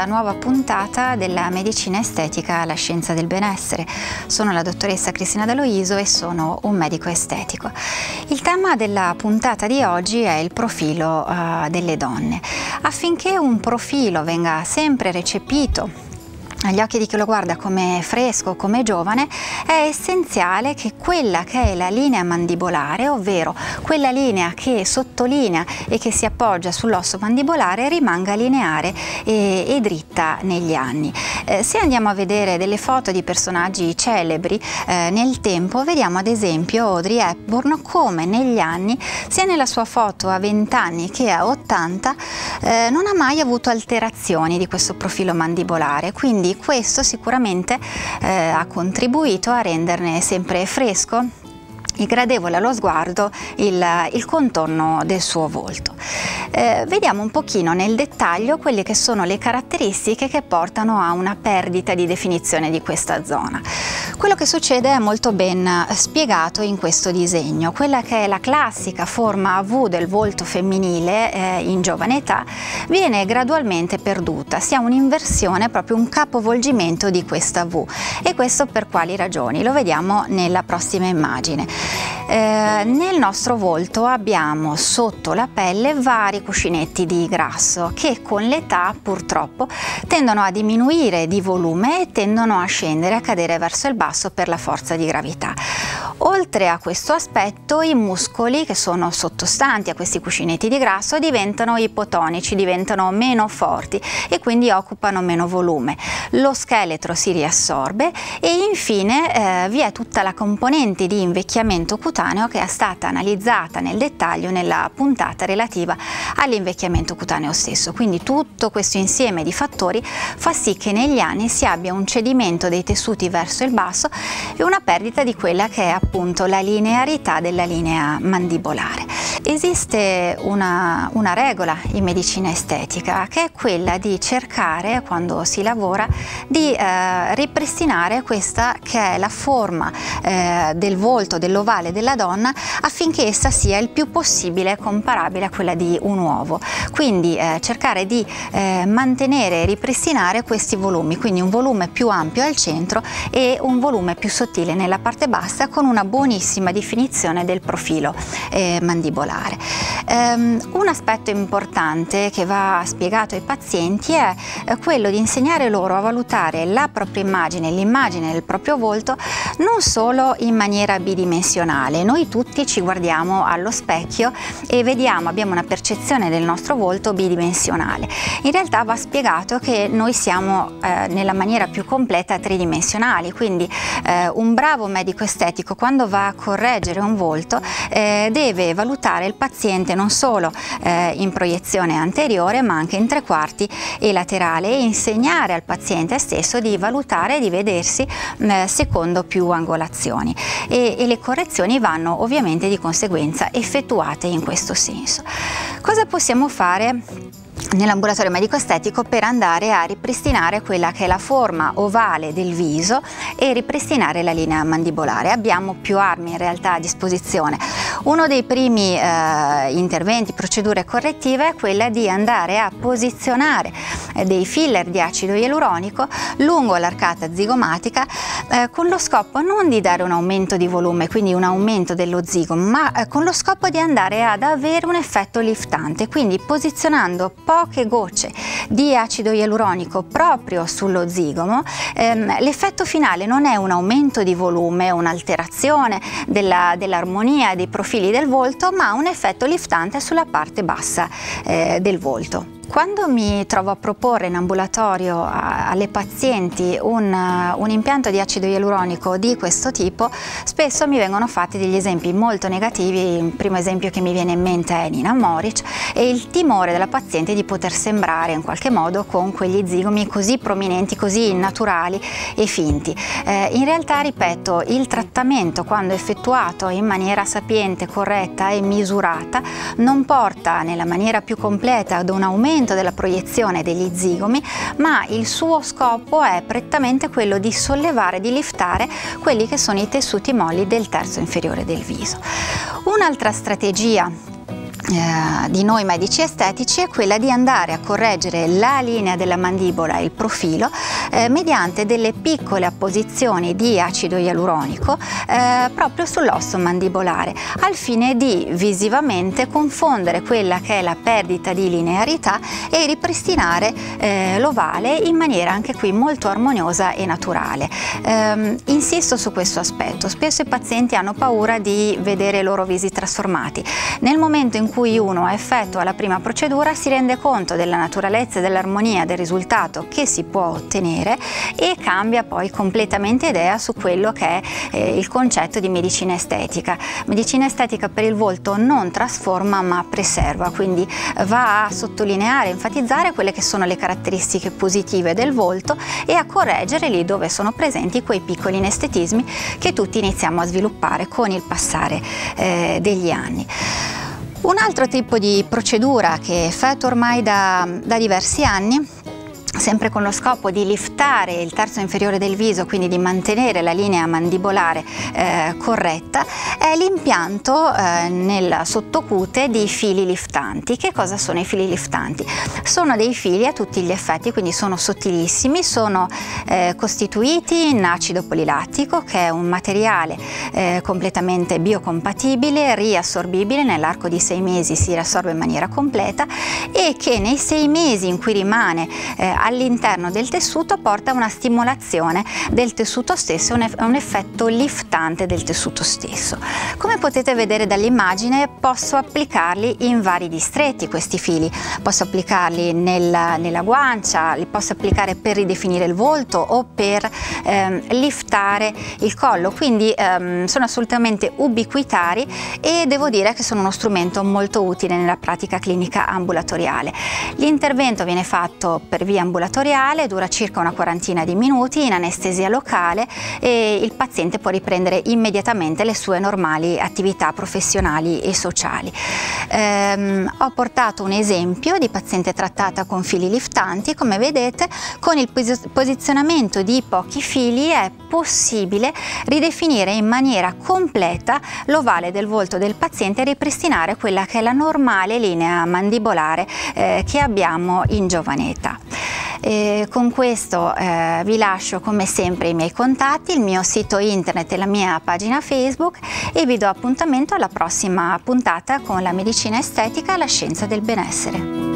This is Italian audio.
questa nuova puntata della medicina estetica, la scienza del benessere. Sono la dottoressa Cristina D'Aloiso e sono un medico estetico. Il tema della puntata di oggi è il profilo delle donne. Affinché un profilo venga sempre recepito agli occhi di chi lo guarda come fresco, come giovane, è essenziale che quella che è la linea mandibolare, ovvero quella linea che sottolinea e che si appoggia sull'osso mandibolare, rimanga lineare e dritta negli anni. Se andiamo a vedere delle foto di personaggi celebri nel tempo, vediamo ad esempio Audrey Hepburn come negli anni, sia nella sua foto a 20 anni che a 80, non ha mai avuto alterazioni di questo profilo mandibolare, quindi questo sicuramente ha contribuito a renderne sempre fresco e gradevole allo sguardo il contorno del suo volto. Vediamo un pochino nel dettaglio quelle che sono le caratteristiche che portano a una perdita di definizione di questa zona. Quello che succede è molto ben spiegato in questo disegno. Quella che è la classica forma a V del volto femminile in giovane età viene gradualmente perduta, si ha un'inversione, proprio un capovolgimento di questa V. E questo per quali ragioni? Lo vediamo nella prossima immagine. Nel nostro volto abbiamo sotto la pelle vari cuscinetti di grasso che con l'età purtroppo tendono a diminuire di volume e tendono a scendere, a cadere verso il basso per la forza di gravità. Oltre a questo aspetto, i muscoli che sono sottostanti a questi cuscinetti di grasso diventano ipotonici, diventano meno forti e quindi occupano meno volume. Lo scheletro si riassorbe e infine vi è tutta la componente di invecchiamento cutaneo che è stata analizzata nel dettaglio nella puntata relativa all'invecchiamento cutaneo stesso. Quindi tutto questo insieme di fattori fa sì che negli anni si abbia un cedimento dei tessuti verso il basso e una perdita di quella che è appunto la linearità della linea mandibolare. Esiste una regola in medicina estetica che è quella di cercare, quando si lavora, di ripristinare questa che è la forma del volto, dell'ovale della donna, affinché essa sia il più possibile comparabile a quella di un uovo. Quindi cercare di mantenere e ripristinare questi volumi, quindi un volume più ampio al centro e un volume più sottile nella parte bassa, con una buonissima definizione del profilo mandibolare. Un aspetto importante che va spiegato ai pazienti è quello di insegnare loro a valutare la propria immagine, l'immagine del proprio volto, non solo in maniera bidimensionale. Noi tutti ci guardiamo allo specchio e vediamo, abbiamo una percezione del nostro volto bidimensionale. In realtà va spiegato che noi siamo nella maniera più completa tridimensionali, quindi un bravo medico estetico, quando va a correggere un volto, deve valutare il paziente non solo in proiezione anteriore ma anche in tre quarti e laterale, e insegnare al paziente stesso di valutare e di vedersi secondo più angolazioni, e le correzioni vanno ovviamente di conseguenza effettuate in questo senso. Cosa possiamo fare nell'ambulatorio medico estetico per andare a ripristinare quella che è la forma ovale del viso e ripristinare la linea mandibolare? Abbiamo più armi in realtà a disposizione. Uno dei primi interventi, procedure correttive, è quella di andare a posizionare dei filler di acido ialuronico lungo l'arcata zigomatica con lo scopo non di dare un aumento di volume, quindi un aumento dello zigomo, ma con lo scopo di andare ad avere un effetto liftante, quindi posizionando poche gocce di acido ialuronico proprio sullo zigomo. L'effetto finale non è un aumento di volume, un'alterazione dell'armonia dei profili del volto, ma un effetto liftante sulla parte bassa del volto. Quando mi trovo a proporre in ambulatorio alle pazienti un impianto di acido ialuronico di questo tipo, spesso mi vengono fatti degli esempi molto negativi. Il primo esempio che mi viene in mente è Nina Moric e il timore della paziente di poter sembrare in qualche modo con quegli zigomi così prominenti, così naturali e finti. In realtà, ripeto, il trattamento, quando effettuato in maniera sapiente, corretta e misurata, non porta nella maniera più completa ad un aumento della proiezione degli zigomi, ma il suo scopo è prettamente quello di sollevare, di liftare quelli che sono i tessuti molli del terzo inferiore del viso. Un'altra strategia di noi medici estetici è quella di andare a correggere la linea della mandibola e il profilo mediante delle piccole apposizioni di acido ialuronico proprio sull'osso mandibolare, al fine di visivamente confondere quella che è la perdita di linearità e ripristinare l'ovale in maniera anche qui molto armoniosa e naturale. Insisto su questo aspetto: spesso i pazienti hanno paura di vedere i loro visi trasformati. Nel momento in cui uno effettua la prima procedura si rende conto della naturalezza e dell'armonia del risultato che si può ottenere e cambia poi completamente idea su quello che è il concetto di medicina estetica. Medicina estetica per il volto non trasforma ma preserva, quindi va a sottolineare, enfatizzare quelle che sono le caratteristiche positive del volto e a correggere lì dove sono presenti quei piccoli inestetismi che tutti iniziamo a sviluppare con il passare degli anni. Un altro tipo di procedura che effettuo ormai da diversi anni, sempre con lo scopo di liftare il terzo inferiore del viso, quindi di mantenere la linea mandibolare corretta, è l'impianto nel sottocute di fili liftanti. Che cosa sono i fili liftanti? Sono dei fili a tutti gli effetti, quindi sono sottilissimi, sono costituiti in acido polilattico, che è un materiale completamente biocompatibile, riassorbibile, nell'arco di 6 mesi si riassorbe in maniera completa e che nei 6 mesi in cui rimane all'interno del tessuto porta una stimolazione del tessuto stesso, un effetto liftante del tessuto stesso. Come potete vedere dall'immagine, posso applicarli in vari distretti questi fili, posso applicarli nella guancia, li posso applicare per ridefinire il volto o per liftare il collo, quindi sono assolutamente ubiquitari e devo dire che sono uno strumento molto utile nella pratica clinica ambulatoriale. L'intervento viene fatto per via ambulatoriale, dura circa una quarantina di minuti in anestesia locale e il paziente può riprendere immediatamente le sue normali attività professionali e sociali. Ho portato un esempio di paziente trattata con fili liftanti. Come vedete, con il posizionamento di pochi fili è possibile ridefinire in maniera completa l'ovale del volto del paziente e ripristinare quella che è la normale linea mandibolare che abbiamo in giovane età. Con questo vi lascio come sempre i miei contatti, il mio sito internet e la mia pagina Facebook e vi do appuntamento alla prossima puntata con la medicina estetica, la scienza del benessere.